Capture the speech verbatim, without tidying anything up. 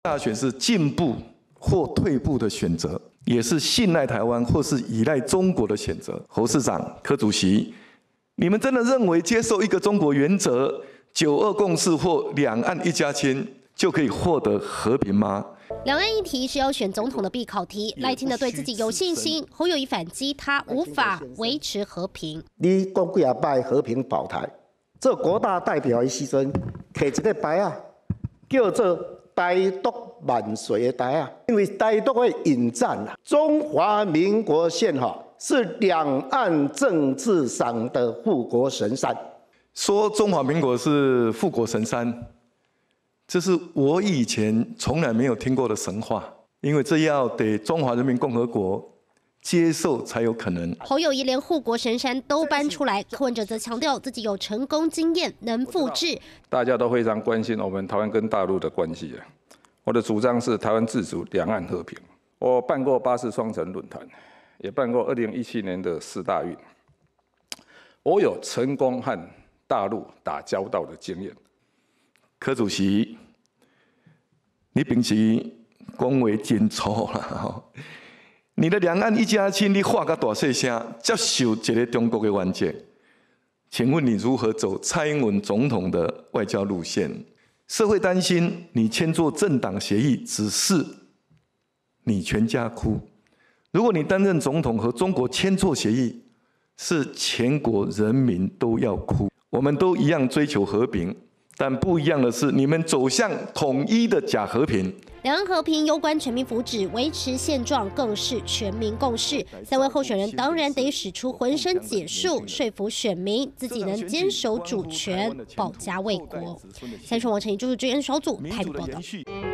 大选是进步或退步的选择，也是信赖台湾或是依赖中国的选择。侯市长、柯主席，你们真的认为接受一个中国原则、九二共识或两岸一家亲就可以获得和平吗？ 两岸议题是要选总统的必考题，赖清德对自己有信心，侯友宜反击他无法维持和平。 你讲几啊摆和平保台，做国大代表的时阵，摕一个牌啊，叫做台独万岁的台啊，因为台独会引战啊，中华民国宪法是两岸政治上的护国神山。 说中华民国是护国神山。这是我以前从来没有听过的神话，因为这要得中华人民共和国接受才有可能。 侯友宜连护国神山都搬出来，柯文哲则强调自己有成功经验，能复制。 大家都非常关心我们台湾跟大陆的关系啊。我的主张是台湾自主，两岸和平。我办过八四双城论坛，也办过二零一七年的四大运。我有成功和大陆打交道的经验。 柯主席，你平时讲话真粗啦！你的两岸一家亲，你话个大细声，接受一个中国的原则。请问你如何走蔡英文总统的外交路线？社会担心你签做政党协议，只是你全家哭。如果你担任总统和中国签错协议，是全国人民都要哭。我们都一样追求和平。但不一样的是，你们走向统一的假和平。 两岸和平攸关全民福祉，维持现状更是全民共识。三位候选人当然得使出浑身解数，说服选民自己能坚守主权，保家卫国。三重网陈以就是追恩小组台北报道。